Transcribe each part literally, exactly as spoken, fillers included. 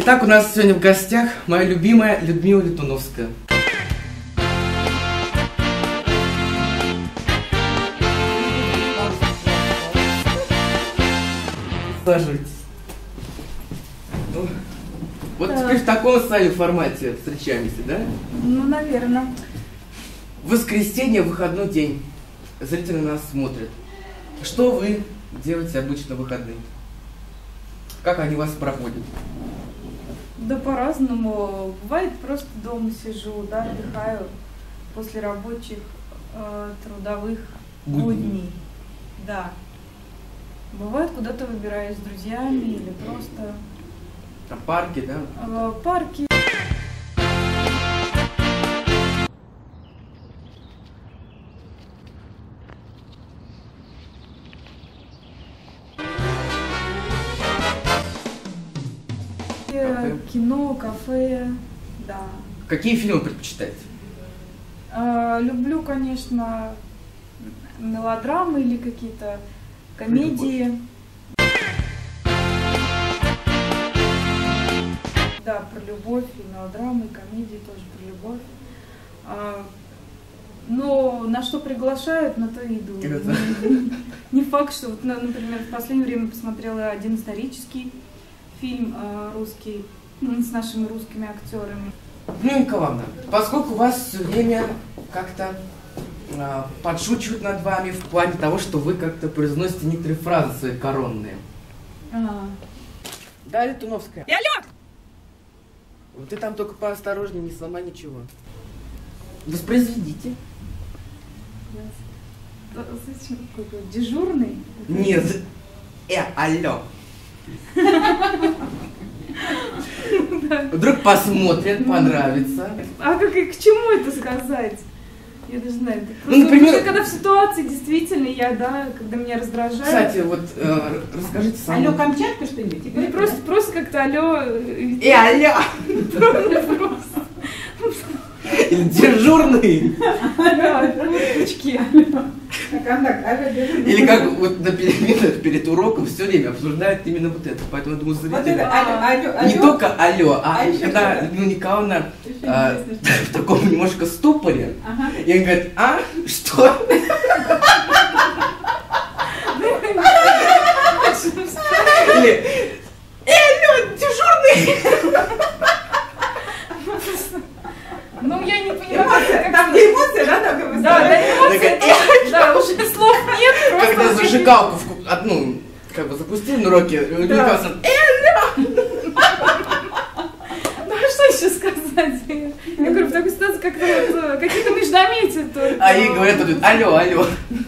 Итак, у нас сегодня в гостях моя любимая Людмила Летуновская. Саживайтесь. Ну, вот да. Теперь в таком с вами формате встречаемся, да? Ну, наверное. Воскресенье, выходной день. Зрители нас смотрят. Что вы делаете обычно в выходные? Как они вас проходят? Да по-разному. Бывает, просто дома сижу, да, отдыхаю после рабочих, э, трудовых будней. будней. Да. Бывает, куда-то выбираюсь с друзьями или просто... А парки, да? Э, парки. Кафе. Кино, кафе, да. Какие фильмы предпочитаете? Э, люблю, конечно, мелодрамы или какие-то комедии. Да, про любовь, и мелодрамы, и комедии тоже про любовь. А, но на что приглашают, на то и иду. Не, не факт, что, вот, например, в последнее время посмотрела один исторический фильм э, русский, с нашими русскими актерами. Ну, Николаевна, поскольку вас все время как-то э, подшучивают над вами в плане того, что вы как-то произносите некоторые фразы свои коронные. А. Да, Летуновская. И алло! Вот ты там только поосторожнее, не сломай ничего. Воспроизведите. Зачем какой-то дежурный? Нет. Э, алло. Вдруг посмотрят, понравится. А как и к чему это сказать? Я даже знаю. Ну, например, когда в ситуации действительно я, да, когда меня раздражает. Кстати, вот э, расскажите сам. Алло, Камчатка что-нибудь? Ну, просто, да? просто как-то алло. И алло. Просто. Или дежурный. Да, курточки. Или как вот на переменах перед уроком все время обсуждают именно вот это. Поэтому, думаю, зрители не только алло, а когда Людмила Николаевна в таком немножко ступоре, и он говорит, а, что? Или, э, алло, дежурный. Ну, я не понимаю, как... Там где эмоции, да? Там как бы да, да, эмоции, да, уже слов нет, просто... Когда зажигалку одну, как бы, запустили на уроке, у меня кажется, э, ну, а что еще сказать? Я говорю, в такой ситуации как-то вот, какие-то междометия только. А ей говорят, алло, алло.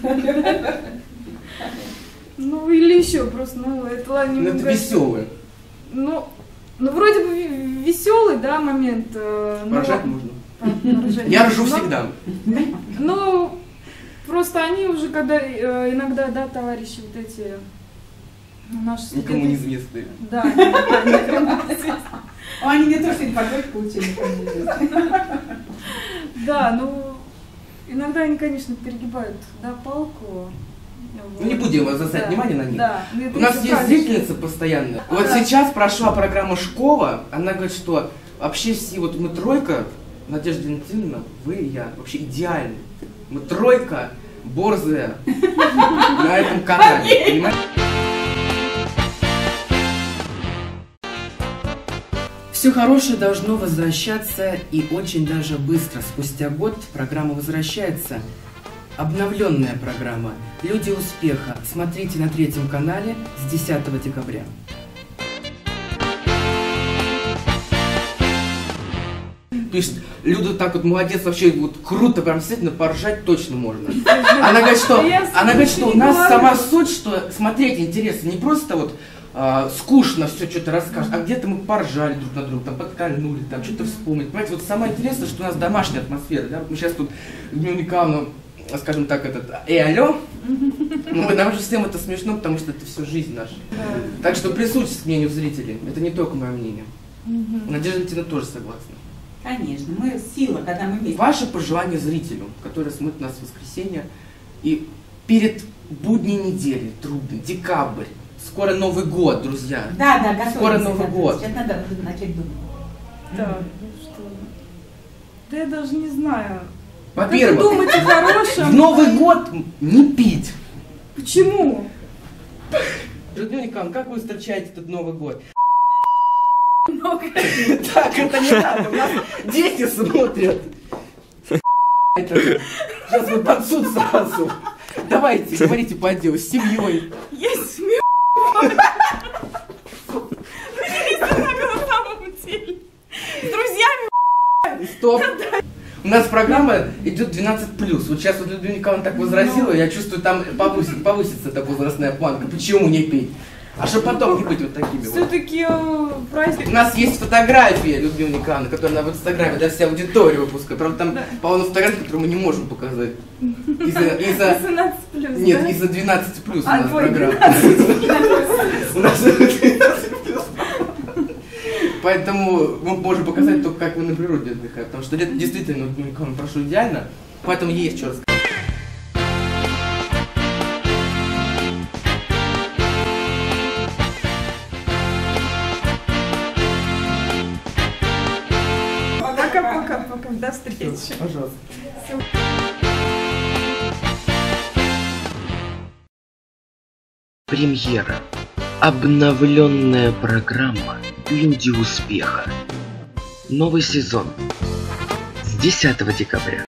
Ну, или еще просто, ну, это ладно, ну, это веселый. Ну, ну, вроде бы веселый, да, момент. Поржать можно. Я ржу всегда. Ну, просто они уже, когда иногда, да, товарищи вот эти наши студенты... Никому не известные. Да, никому не известные. Они не то, что инфографик получили. Да, ну, иногда они, конечно, перегибают, да, палку. Ну, не будем заострять внимание на них. Да. У нас есть зрительница постоянная. Вот да. Сейчас прошла программа «Школа», она говорит, что вообще все, вот мы тройка, Надежда Валентиновна, вы и я, вообще идеальны. Мы тройка борзая на этом канале, понимаете? Все хорошее должно возвращаться, и очень даже быстро. Спустя год программа возвращается. Обновленная программа «Люди успеха». Смотрите на третьем канале с десятого декабря. Пишет, Люда так вот молодец, вообще вот круто, прям действительно поржать точно можно. Она говорит, что, она говорит, что у нас сама суть, что смотреть интересно, не просто вот э, скучно все что-то расскажешь, а где-то мы поржали друг на друга, там подкольнули, там что-то вспомнить. Понимаете, вот самое интересное, что у нас домашняя атмосфера, да? Мы сейчас тут Людмилу Николаевну, скажем так, этот, э, алло, ну, нам же всем это смешно, потому что это все жизнь наша. Так что прислушайтесь к мнению зрителей, это не только мое мнение. Надежда Валентиновна тоже согласна. Конечно, мы сила, когда мы вместе. Ваше пожелание зрителю, который смотрит нас в воскресенье, и перед будней недели, трудный, декабрь, скоро Новый год, друзья. Да, да, готовимся. Скоро Новый год. Сейчас надо начать думать. Да, ну что... Да я даже не знаю. Во-первых, Как думать о хорошем? в Новый год не пить. Почему? Людмила Николаевна, как вы встречаете этот Новый год? Много. Так, это не надо, у нас дети смотрят. Это, сейчас вы под суд сразу. Давайте, говорите по делу, с семьей. Есть смех. На самом деле. С друзьями. Стоп. У нас программа идет двенадцать плюс. Вот сейчас вот Людмила Николаевна так возразила, я чувствую, там повысится, повысится эта возрастная планка. Почему не пить? А что потом не быть вот такими вот? Все-таки праздник. У нас есть фотография Людмилы Николаевны, которая на в Инстаграме для всей аудитории выпускает. Правда, там Да. полно фотографий, которые мы не можем показать. Из-за, из-за... восемнадцать плюс, Нет, да? из-за двенадцать плюс у А, нас твой программа. У нас двенадцать плюс. Поэтому мы можем показать только, как вы на природе отдыхаете. Потому что это действительно, Людмила Николаевна, прошу, идеально. Поэтому есть что рассказать. Пока-пока-пока. До встречи. Пожалуйста. Премьера. Обновленная программа «Люди успеха». Новый сезон с десятого декабря.